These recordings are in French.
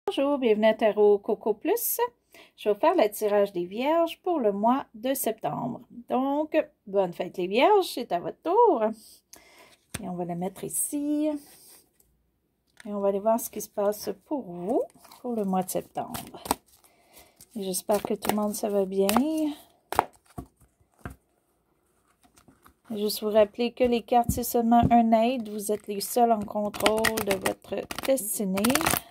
Bonjour, bienvenue à Tarot Coco Plus. Je vais faire le tirage des Vierges pour le mois de septembre. Donc, bonne fête les Vierges, c'est à votre tour. Et on va la mettre ici. Et on va aller voir ce qui se passe pour vous pour le mois de septembre. J'espère que tout le monde ça va bien. Juste vous rappeler que les cartes, c'est seulement un aide. Vous êtes les seuls en contrôle de votre destinée.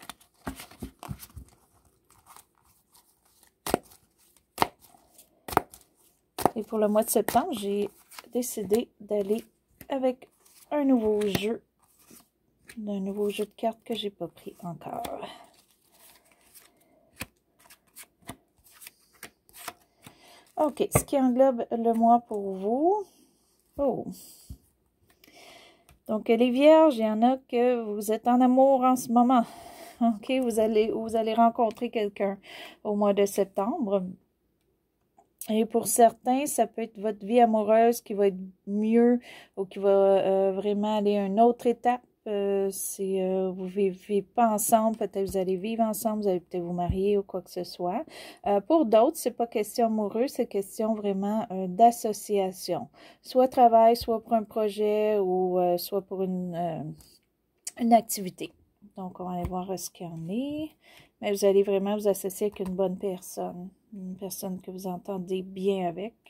Et pour le mois de septembre, j'ai décidé d'aller avec un nouveau jeu. Un nouveau jeu de cartes que j'ai pas pris encore. OK, ce qui englobe le mois pour vous. Oh! Donc, les Vierges, il y en a que vous êtes en amour en ce moment. OK, vous allez rencontrer quelqu'un au mois de septembre. Et pour certains, ça peut être votre vie amoureuse qui va être mieux ou qui va vraiment aller à une autre étape. Si vous ne vivez pas ensemble, peut-être vous allez vivre ensemble, vous allez peut-être vous marier ou quoi que ce soit. Pour d'autres, c'est pas question amoureuse, c'est question vraiment d'association. Soit travail, soit pour un projet ou soit pour une activité. Donc, on va aller voir ce qu'il y en est. Mais vous allez vraiment vous associer avec une bonne personne. Une personne que vous entendez bien avec.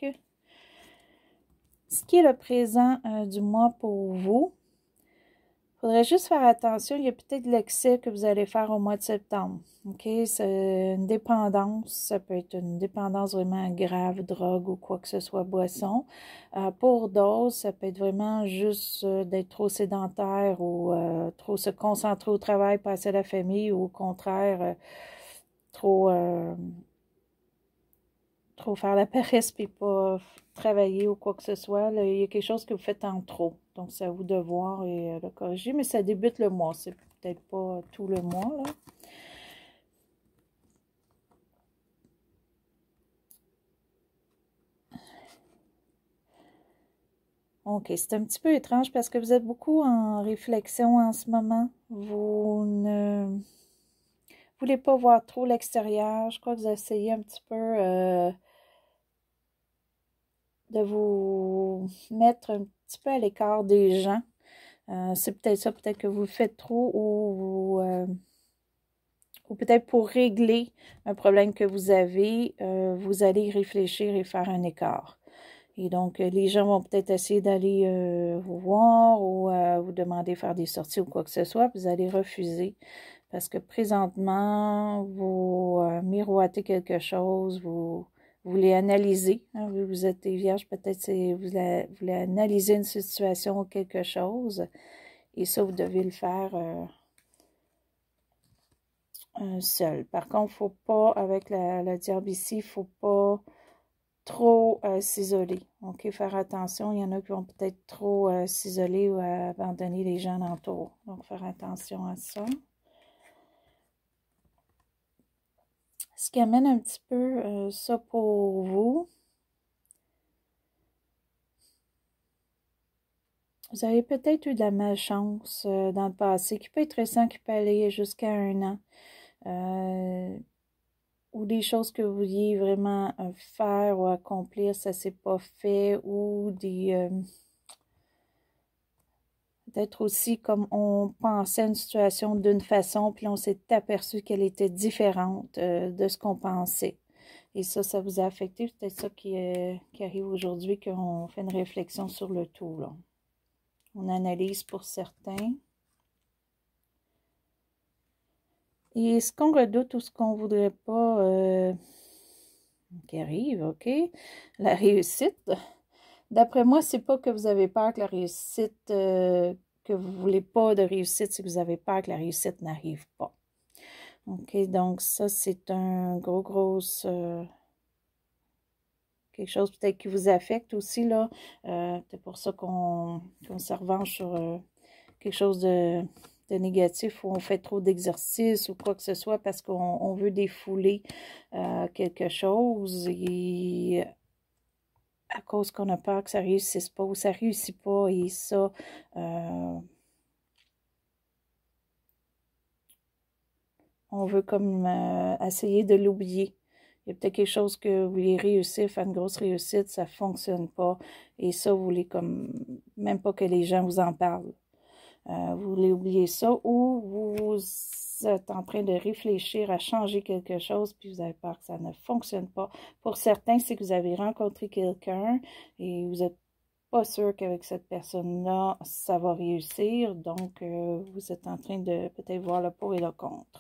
Ce qui est le présent du mois pour vous. Il faudrait juste faire attention. Il y a peut-être l'excès que vous allez faire au mois de septembre. OK? C'est une dépendance. Ça peut être une dépendance vraiment grave, drogue ou quoi que ce soit, boisson. Pour d'autres, ça peut être vraiment juste d'être trop sédentaire ou trop se concentrer au travail, passer à la famille ou au contraire, trop faire la paresse puis pas travailler ou quoi que ce soit. Là, il y a quelque chose que vous faites en trop. Donc, c'est à vous de voir et le corriger. Mais ça débute le mois. C'est peut-être pas tout le mois, là. OK, c'est un petit peu étrange parce que vous êtes beaucoup en réflexion en ce moment. Vous ne voulez pas voir trop l'extérieur. Je crois que vous essayez un petit peu de vous mettre un petit peu à l'écart des gens. C'est peut-être ça, peut-être que vous le faites trop ou peut-être pour régler un problème que vous avez, vous allez y réfléchir et faire un écart. Et donc, les gens vont peut-être essayer d'aller vous voir ou vous demander de faire des sorties ou quoi que ce soit, puis vous allez refuser. Parce que présentement, vous miroitez quelque chose, vous voulez analyser. Hein, vous êtes des vierges, peut-être vous voulez analyser une situation ou quelque chose. Et ça, vous devez le faire seul. Par contre, il ne faut pas, avec la diable ici, il ne faut pas trop s'isoler. OK, faire attention. Il y en a qui vont peut-être trop s'isoler ou abandonner les gens alentour. Donc, faire attention à ça. Ce qui amène un petit peu ça pour vous. Vous avez peut-être eu de la malchance dans le passé, qui peut être récent, qui peut aller jusqu'à 1 an. Ou des choses que vous vouliez vraiment faire ou accomplir, ça ne s'est pas fait, ou des... peut-être aussi comme on pensait à une situation d'une façon, puis on s'est aperçu qu'elle était différente de ce qu'on pensait. Et ça vous a affecté. C'est peut-être ça qui arrive aujourd'hui, qu'on fait une réflexion sur le tout, là. On analyse pour certains. Et ce qu'on redoute ou ce qu'on ne voudrait pas qui arrive, OK? La réussite. D'après moi, c'est pas que vous avez peur que la réussite, que vous ne voulez pas de réussite, c'est que vous avez peur que la réussite n'arrive pas. OK, donc ça, c'est un gros quelque chose peut-être qui vous affecte aussi, là. C'est pour ça qu'on se revanche sur quelque chose de négatif où on fait trop d'exercices ou quoi que ce soit parce qu'on veut défouler quelque chose et à cause qu'on a peur que ça ne réussisse pas ou ça ne réussit pas et ça, on veut comme essayer de l'oublier. Il y a peut-être quelque chose que vous voulez réussir, faire une grosse réussite, ça ne fonctionne pas. Et ça, vous voulez comme même pas que les gens vous en parlent. Vous voulez oublier ça ou vous êtes en train de réfléchir à changer quelque chose puis vous avez peur que ça ne fonctionne pas. Pour certains, c'est que vous avez rencontré quelqu'un et vous n'êtes pas sûr qu'avec cette personne-là, ça va réussir. Donc, vous êtes en train de peut-être voir le pour et le contre.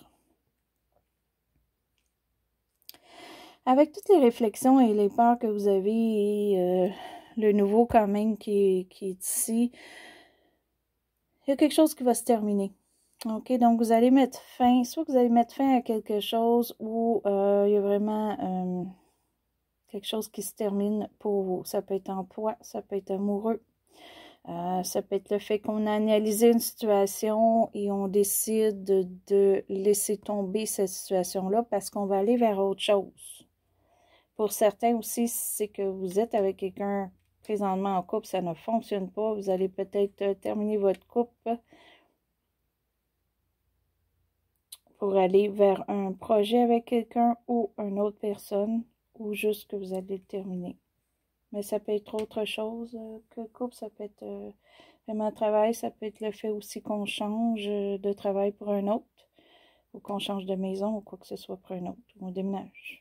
Avec toutes les réflexions et les peurs que vous avez et le nouveau quand même qui est ici, il y a quelque chose qui va se terminer. OK, donc vous allez mettre fin, soit vous allez mettre fin à quelque chose ou il y a vraiment quelque chose qui se termine pour vous. Ça peut être emploi, ça peut être amoureux. Ça peut être le fait qu'on a analysé une situation et on décide de laisser tomber cette situation-là parce qu'on va aller vers autre chose. Pour certains aussi, c'est que vous êtes avec quelqu'un présentement en couple, ça ne fonctionne pas. Vous allez peut-être terminer votre couple pour aller vers un projet avec quelqu'un ou une autre personne ou juste que vous allez le terminer. Mais ça peut être autre chose que le couple, ça peut être vraiment un travail, ça peut être le fait aussi qu'on change de travail pour un autre ou qu'on change de maison ou quoi que ce soit pour un autre, ou on déménage.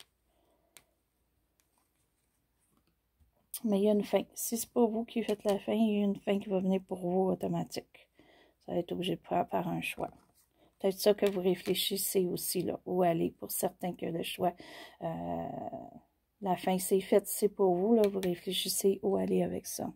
Mais il y a une fin. Si c'est pas vous qui faites la fin, il y a une fin qui va venir pour vous automatique. Ça va être obligé de faire un choix. Peut-être ça que vous réfléchissez aussi, là, où aller. Pour certains que le choix, la fin c'est faite, c'est pour vous, là, vous réfléchissez où aller avec ça.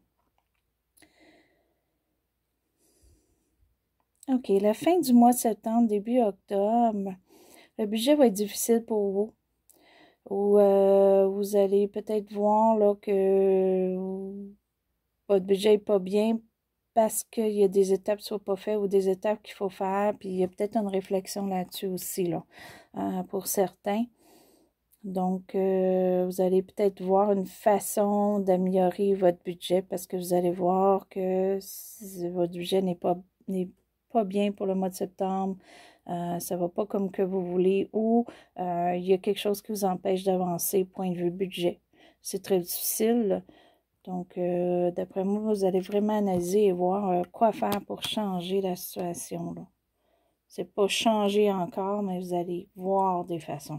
OK, la fin du mois de septembre, début octobre, le budget va être difficile pour vous. Ou vous allez peut-être voir là, que votre budget n'est pas bien parce qu'il y a des étapes qui ne sont pas faites ou des étapes qu'il faut faire. Puis il y a peut-être une réflexion là-dessus aussi, là, pour certains. Donc, vous allez peut-être voir une façon d'améliorer votre budget parce que vous allez voir que votre budget n'est pas bien pour le mois de septembre. Ça ne va pas comme que vous voulez ou il y a quelque chose qui vous empêche d'avancer point de vue budget. C'est très difficile. Donc, d'après moi, vous allez vraiment analyser et voir quoi faire pour changer la situation. Ce n'est pas changer encore, mais vous allez voir des façons.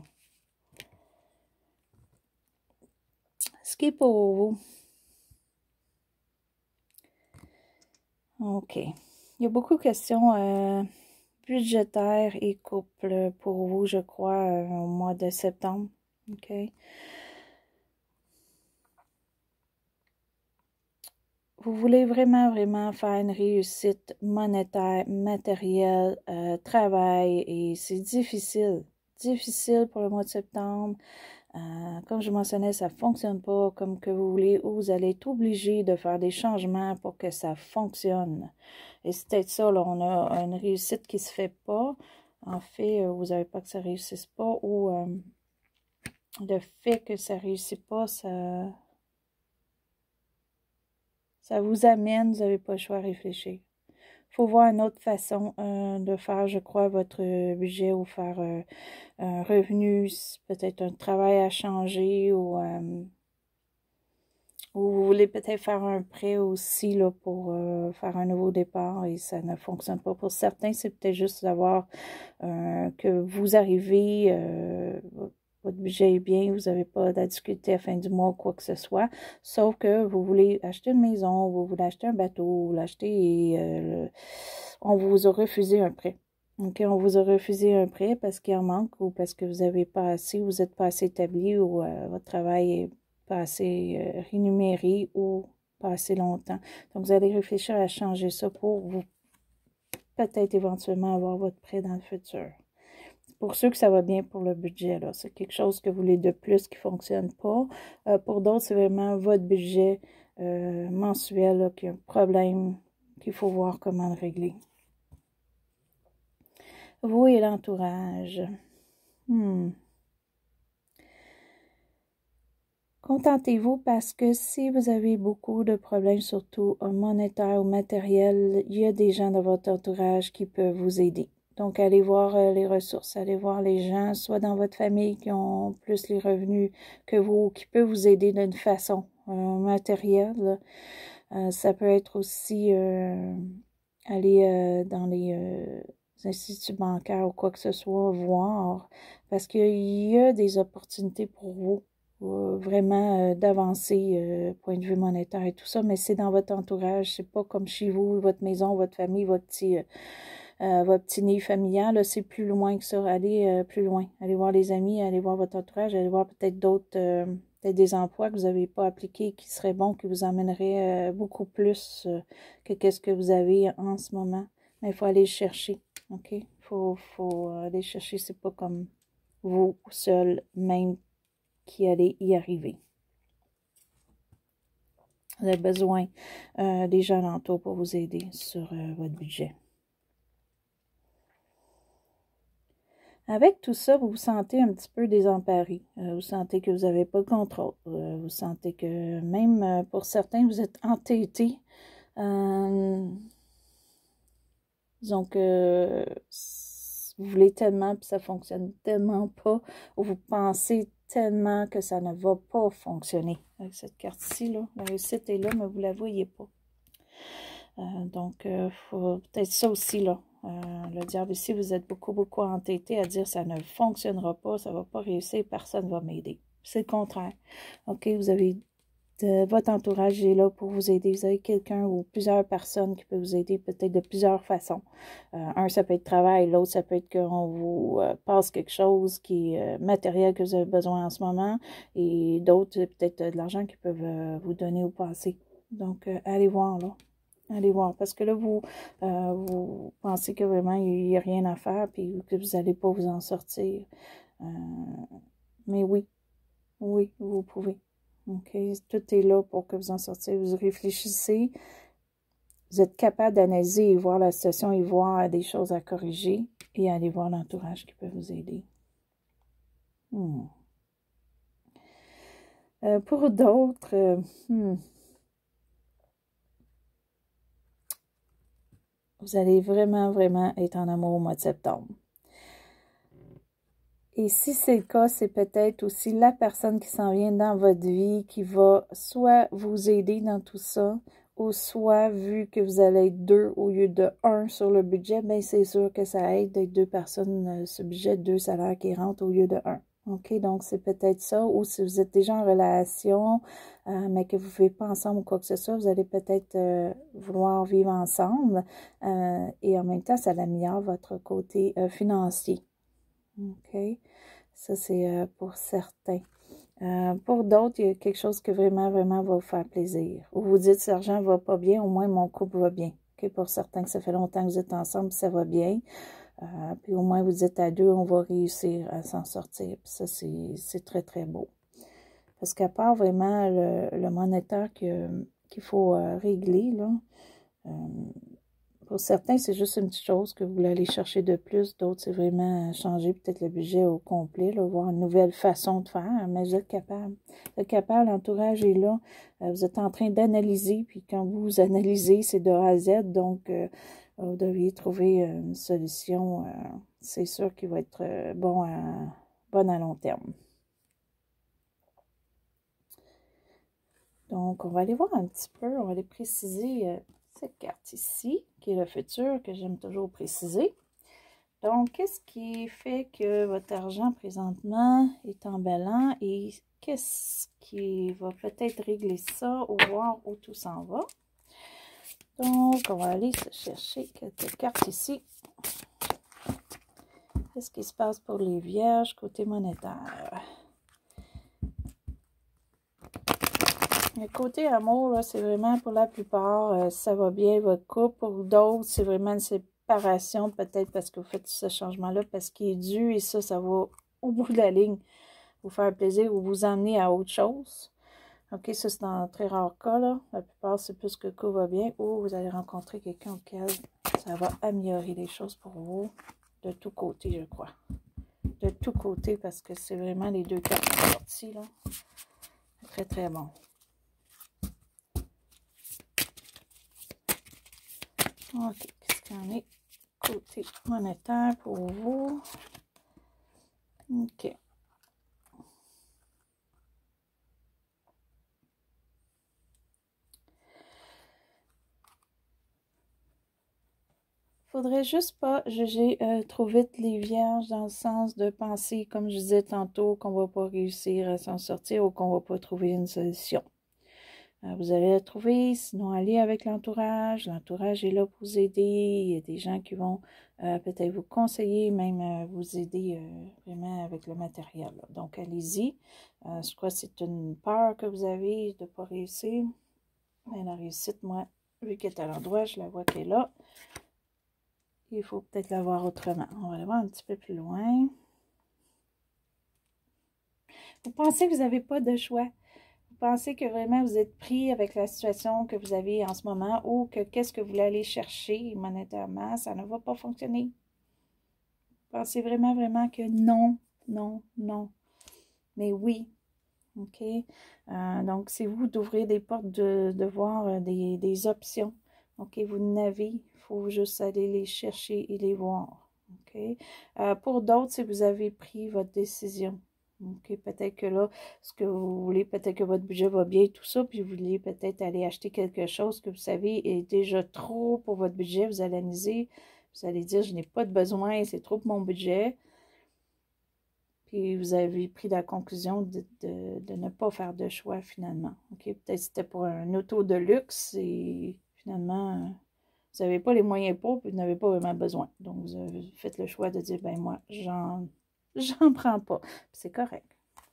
Ce qui est pour vous. OK. Il y a beaucoup de questions budgétaires et couple pour vous, je crois, au mois de septembre. OK. Vous voulez vraiment, vraiment faire une réussite monétaire, matérielle, travail, et c'est difficile. Difficile pour le mois de septembre. Comme je mentionnais, ça ne fonctionne pas comme que vous voulez ou vous allez être obligé de faire des changements pour que ça fonctionne. Et c'est peut-être ça, là, on a une réussite qui ne se fait pas. En fait, vous n'avez pas que ça ne réussisse pas ou le fait que ça ne réussit pas, ça vous amène, vous n'avez pas le choix à réfléchir. Il faut voir une autre façon de faire, je crois, votre budget ou faire un revenu, peut-être un travail à changer ou vous voulez peut-être faire un prêt aussi là, pour faire un nouveau départ et ça ne fonctionne pas. Pour certains, c'est peut-être juste d'avoir que vous arrivez, votre budget est bien, vous n'avez pas de difficulté à la fin du mois ou quoi que ce soit, sauf que vous voulez acheter une maison, vous voulez acheter un bateau, vous voulez acheter et on vous a refusé un prêt. OK, on vous a refusé un prêt parce qu'il en manque ou parce que vous n'avez pas assez, vous n'êtes pas assez établi ou votre travail est pas assez rémunéré ou pas assez longtemps. Donc, vous allez réfléchir à changer ça pour vous peut-être éventuellement avoir votre prêt dans le futur. Pour ceux que ça va bien pour le budget, là, c'est quelque chose que vous voulez de plus qui ne fonctionne pas. Pour d'autres, c'est vraiment votre budget mensuel là, qui a un problème qu'il faut voir comment le régler. Vous et l'entourage. Contentez-vous parce que si vous avez beaucoup de problèmes, surtout monétaires ou matériels, il y a des gens de votre entourage qui peuvent vous aider. Donc, allez voir les ressources, allez voir les gens, soit dans votre famille qui ont plus les revenus que vous, qui peuvent vous aider d'une façon matérielle. Ça peut être aussi aller dans les instituts bancaires ou quoi que ce soit, voir, parce qu'il y a des opportunités pour vous, vraiment d'avancer, point de vue monétaire et tout ça, mais c'est dans votre entourage, c'est pas comme chez vous, votre maison, votre famille, votre petit nid familial, c'est plus loin que ça. Allez plus loin. Allez voir les amis, allez voir votre entourage, allez voir peut-être d'autres, peut-être des emplois que vous n'avez pas appliqués qui seraient bons, qui vous emmèneraient beaucoup plus que qu'est-ce que vous avez en ce moment. Mais il faut aller le chercher, OK? Faut aller chercher, c'est pas comme vous seul même qui allez y arriver. Vous avez besoin des gens alentours pour vous aider sur votre budget. Avec tout ça, vous vous sentez un petit peu désemparé. Vous sentez que vous n'avez pas le contrôle. Vous sentez que même pour certains, vous êtes entêté. Disons que vous voulez tellement, puis ça ne fonctionne tellement pas, ou vous pensez tellement que ça ne va pas fonctionner. Avec cette carte-ci, là, la réussite est là, mais vous ne la voyez pas. Donc, faut peut-être ça aussi, là. Le diable ici, vous êtes beaucoup entêté à dire ça ne fonctionnera pas, ça ne va pas réussir, personne ne va m'aider. C'est le contraire. OK, vous avez votre entourage est là pour vous aider. Vous avez quelqu'un ou plusieurs personnes qui peuvent vous aider peut-être de plusieurs façons. Un, ça peut être travail, l'autre, ça peut être qu'on vous passe quelque chose qui est matériel que vous avez besoin en ce moment, et d'autres, peut-être de l'argent qu'ils peuvent vous donner au passé. Donc, allez voir, là. Allez voir, parce que là, vous pensez que vraiment, il n'y a rien à faire, puis que vous n'allez pas vous en sortir. Mais oui, vous pouvez. OK, tout est là pour que vous en sortiez. Vous réfléchissez, vous êtes capable d'analyser et voir la situation et voir des choses à corriger et aller voir l'entourage qui peut vous aider. Pour d'autres, vous allez vraiment être en amour au mois de septembre. Et si c'est le cas, c'est peut-être aussi la personne qui s'en vient dans votre vie qui va soit vous aider dans tout ça, ou soit, vu que vous allez être deux au lieu de un sur le budget, bien c'est sûr que ça aide d'être deux personnes, ce budget, deux salaires qui rentrent au lieu de un. OK, donc c'est peut-être ça, ou si vous êtes déjà en relation, mais que vous ne vivez pas ensemble ou quoi que ce soit, vous allez peut-être vouloir vivre ensemble, et en même temps, ça améliore votre côté financier. OK, ça c'est pour certains. Pour d'autres, il y a quelque chose qui vraiment va vous faire plaisir. Ou vous dites, cet argent ne va pas bien, au moins mon couple va bien. OK, pour certains, que ça fait longtemps que vous êtes ensemble, ça va bien. Puis au moins, vous dites à deux, on va réussir à s'en sortir. Puis ça, c'est très beau. Parce qu'à part vraiment le monétaire qu'il faut régler, là, pour certains, c'est juste une petite chose que vous voulez aller chercher de plus. D'autres, c'est vraiment changer peut-être le budget au complet, là, voir une nouvelle façon de faire. Mais vous êtes capable. Vous êtes capable, l'entourage est là. Vous êtes en train d'analyser. Puis quand vous analysez, c'est de A à Z. Donc, vous devriez trouver une solution. C'est sûr qu'il va être bonne à long terme. Donc, on va aller voir un petit peu. On va aller préciser cette carte ici, qui est le futur, que j'aime toujours préciser. Donc, qu'est-ce qui fait que votre argent présentement est emballant et qu'est-ce qui va peut-être régler ça ou voir où tout s'en va? Donc, on va aller se chercher quelques cartes ici. Qu'est-ce qui se passe pour les vierges côté monétaire? Le côté amour, c'est vraiment pour la plupart, ça va bien votre couple. Pour d'autres, c'est vraiment une séparation, peut-être parce que vous faites ce changement-là, parce qu'il est dû, et ça va au bout de la ligne vous faire plaisir ou vous emmener à autre chose. OK, ça c'est dans un très rare cas, là. La plupart, c'est plus que le coup va bien, ou vous allez rencontrer quelqu'un auquel ça va améliorer les choses pour vous, de tous côtés, je crois. De tous côtés, parce que c'est vraiment les deux cartes qui sont sorties, là. Très bon. OK, qu'est-ce qu'il y en est côté monétaire pour vous. OK. Faudrait juste pas juger trop vite les vierges dans le sens de penser, comme je disais tantôt, qu'on va pas réussir à s'en sortir ou qu'on va pas trouver une solution. Vous allez la trouver, sinon allez avec l'entourage. L'entourage est là pour vous aider. Il y a des gens qui vont peut-être vous conseiller, même vous aider vraiment avec le matériel. Donc allez-y. Je crois que c'est une peur que vous avez de ne pas réussir. Mais la réussite, moi, vu qu'elle est à l'endroit, je la vois qu'elle est là. Il faut peut-être la voir autrement. On va la voir un petit peu plus loin. Vous pensez que vous n'avez pas de choix. Vous pensez que vraiment vous êtes pris avec la situation que vous avez en ce moment ou que qu'est-ce que vous voulez aller chercher monétairement, ça ne va pas fonctionner. Vous pensez vraiment, vraiment que non, non, non. Mais oui. OK? Donc, c'est vous d'ouvrir des portes, de voir des options. OK? Vous n'avez, il faut juste aller les chercher et les voir. OK? Pour d'autres, si vous avez pris votre décision, OK? Peut-être que là, ce que vous voulez, peut-être que votre budget va bien et tout ça, puis vous voulez peut-être aller acheter quelque chose que vous savez est déjà trop pour votre budget. Vous allez analyser, vous allez dire, je n'ai pas de besoin, c'est trop pour mon budget. Puis vous avez pris la conclusion de ne pas faire de choix finalement. OK? Peut-être que c'était pour un auto de luxe et finalement, vous n'avez pas les moyens pour, puis vous n'avez pas vraiment besoin. Donc, vous avez fait le choix de dire, ben moi, j'en prends pas. C'est correct.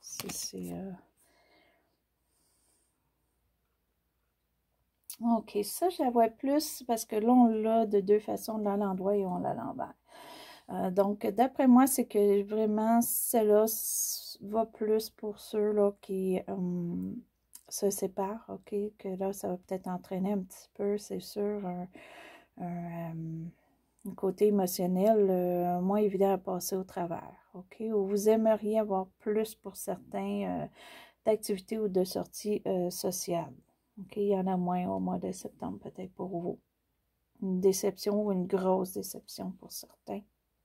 OK, ça, je la vois plus parce que là, on l'a de deux façons, là à l'endroit et on l'a à l'envers. Donc, d'après moi, c'est que vraiment, celle-là va plus pour ceux-là qui se séparent, OK? Que là, ça va peut-être entraîner un petit peu, c'est sûr, un côté émotionnel moins évident à passer au travers, OK? Ou vous aimeriez avoir plus pour certains d'activités ou de sorties sociales, OK? Il y en a moins au mois de septembre peut-être pour vous. Une déception ou une grosse déception pour certains.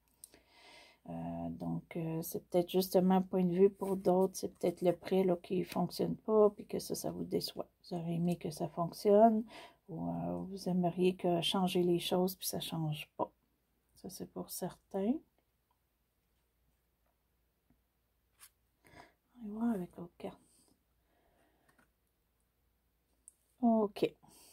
Donc, c'est peut-être justement un point de vue pour d'autres, c'est peut-être le prêt là, qui ne fonctionne pas, puis que ça vous déçoit. Vous aurez aimé que ça fonctionne, ou vous aimeriez que changer les choses, puis ça ne change pas. Ça, c'est pour certains. On va voir avec l'autre carte. OK.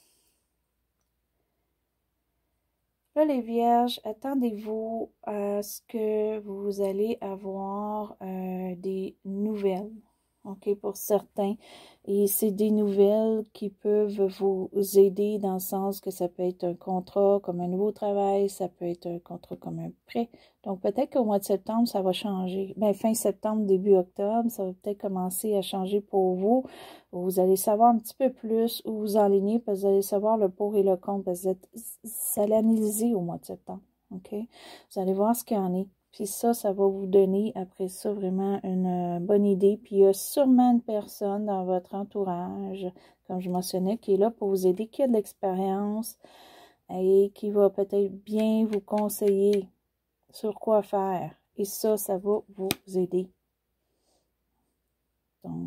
Là, les vierges, attendez-vous à ce que vous allez avoir des nouvelles, OK, pour certains. Et c'est des nouvelles qui peuvent vous aider dans le sens que ça peut être un contrat comme un nouveau travail, ça peut être un contrat comme un prêt. Donc, peut-être qu'au mois de septembre, ça va changer. Ben, fin septembre, début octobre, ça va peut-être commencer à changer pour vous. Vous allez savoir un petit peu plus où vous enlignez, parce que vous allez savoir le pour et le contre, parce que vous allez analyser au mois de septembre, OK? Vous allez voir ce qu'il y en est. Puis ça va vous donner, après ça, vraiment une bonne idée. Puis il y a sûrement une personne dans votre entourage, comme je mentionnais, qui est là pour vous aider, qui a de l'expérience et qui va peut-être bien vous conseiller sur quoi faire. Et ça va vous aider. Donc,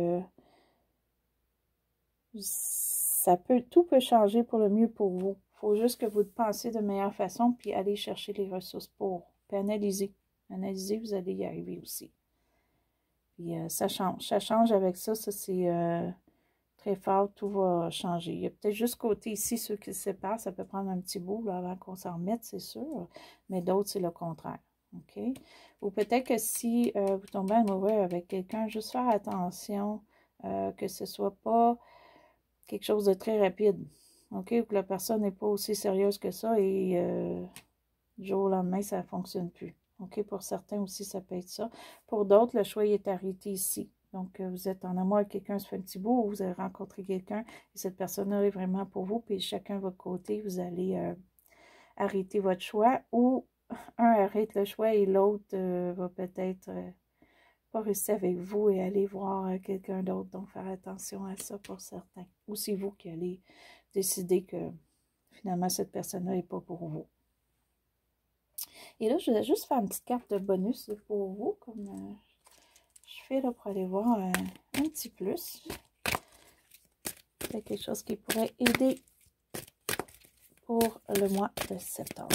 tout peut changer pour le mieux pour vous. Il faut juste que vous pensiez de meilleure façon, puis aller chercher les ressources pour. Puis analyser. Analyser, vous allez y arriver aussi. Puis ça change. Ça change avec ça. Ça, c'est très fort. Tout va changer. Il y a peut-être juste côté ici, ceux qui se séparent, ça peut prendre un petit bout là, avant qu'on s'en remette, c'est sûr. Mais d'autres, c'est le contraire. OK? Ou peut-être que si vous tombez amoureux avec quelqu'un, juste faire attention que ce ne soit pas quelque chose de très rapide, OK? Ou que la personne n'est pas aussi sérieuse que ça et du jour au lendemain, ça ne fonctionne plus. OK? Pour certains aussi, ça peut être ça. Pour d'autres, le choix est arrêté ici. Donc, vous êtes en amour avec quelqu'un, ça fait un petit bout, ou vous avez rencontré quelqu'un, et cette personne-là est vraiment pour vous, puis chacun de votre côté, vous allez arrêter votre choix, ou un arrête le choix et l'autre va peut-être pas rester avec vous et aller voir quelqu'un d'autre. Donc, faire attention à ça pour certains. Ou c'est vous qui allez décider que finalement, cette personne-là n'est pas pour vous. Et là, je vais juste faire une petite carte de bonus pour vous, comme je fais là pour aller voir un petit plus. C'est quelque chose qui pourrait aider pour le mois de septembre.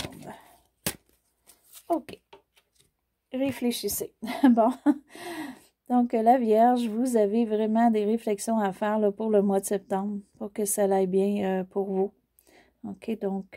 OK. Réfléchissez. Bon. Donc, la Vierge, vous avez vraiment des réflexions à faire là, pour le mois de septembre, pour que ça aille bien pour vous. OK, donc,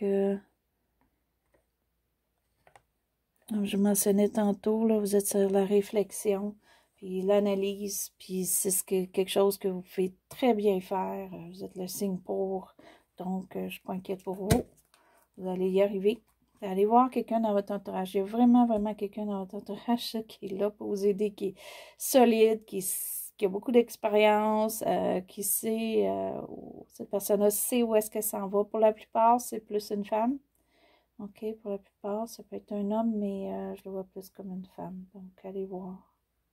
comme je mentionnais tantôt, là, vous êtes sur la réflexion, puis l'analyse, puis c'est quelque chose que vous pouvez très bien faire. Vous êtes le signe pour, donc je ne suis pas inquiète pour vous. Vous allez y arriver. Vous allez voir quelqu'un dans votre entourage. Il y a vraiment, vraiment quelqu'un dans votre entourage qui est là pour vous aider, qui est solide, qui a beaucoup d'expérience, qui sait, cette personne-là sait où est-ce qu'elle s'en va. Pour la plupart, c'est plus une femme. OK, pour la plupart, ça peut être un homme, mais je le vois plus comme une femme. Donc, allez voir.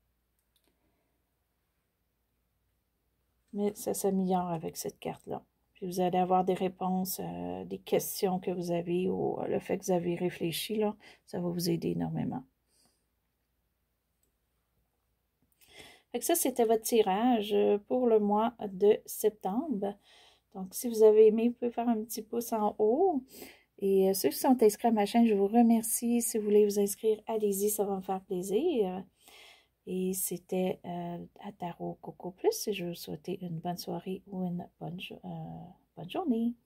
Mais ça s'améliore avec cette carte-là. Puis vous allez avoir des réponses, des questions que vous avez ou le fait que vous avez réfléchi, là, ça va vous aider énormément. Fait que ça, c'était votre tirage pour le mois de septembre. Donc, si vous avez aimé, vous pouvez faire un petit pouce en haut. Et ceux qui sont inscrits à ma chaîne, je vous remercie. Si vous voulez vous inscrire, allez-y, ça va me faire plaisir. Et c'était à Tarot Coco Plus. Et je vous souhaite une bonne soirée ou une bonne journée.